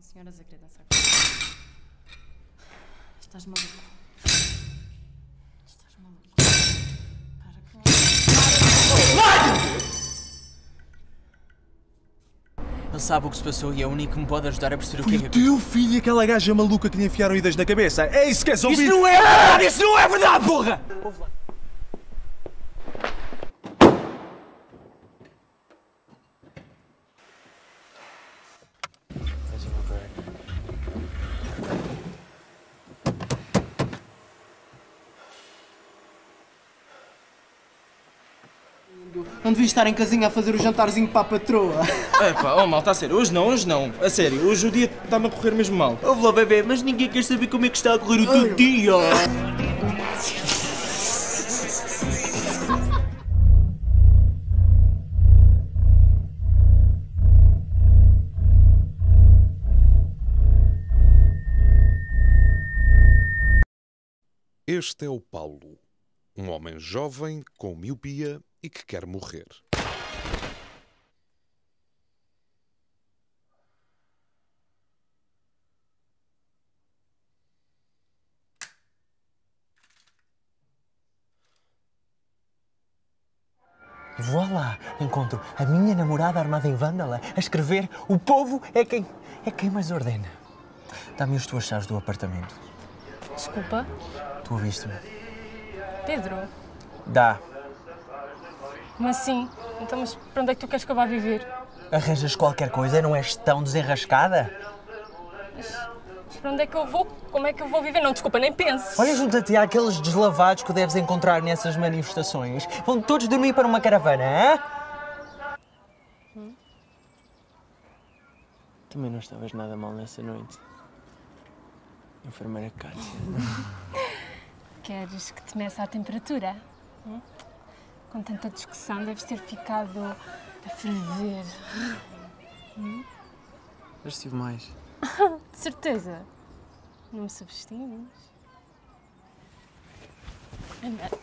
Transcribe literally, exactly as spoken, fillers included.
senhoras a querer dançar. Estás maluco? Estás maluco? Para com... Ele sabe o que se passou e é o único que me pode ajudar a perceber Foi o que é que... o teu filho e aquela gaja maluca que lhe enfiaram ideias na cabeça. É isso que queres ouvir? Isso não é verdade! Isso não é verdade, porra! Não devia estar em casinha a fazer o jantarzinho para a patroa. Epá, oh mal, está a sério. Hoje não, hoje não. A sério, hoje o dia está-me a correr mesmo mal. Ouve lá, bebê, mas ninguém quer saber como é que está a correr o teu dia. Este é o Paulo, um homem jovem com miopia e que quer morrer. E voilá, encontro a minha namorada armada em vândala a escrever: o povo é quem, é quem mais ordena. Dá-me as tuas chaves do apartamento. Desculpa. Tu ouviste-me? Pedro? Dá. Como assim? Então, mas para onde é que tu queres que eu vá viver? Arranjas qualquer coisa, não és tão desenrascada? Mas, mas para onde é que eu vou? Como é que eu vou viver? Não, desculpa, nem penses. Olha, junta-te àqueles deslavados que deves encontrar nessas manifestações. Vão todos dormir para uma caravana, hã? Hum? Também não estavas nada mal nessa noite. Enfermeira Cátia. Queres que te meça a temperatura? Hum? Com tanta discussão, deves ter ficado a ferver. Hum? Já estive mais. De certeza. Não me subestimes. Anda.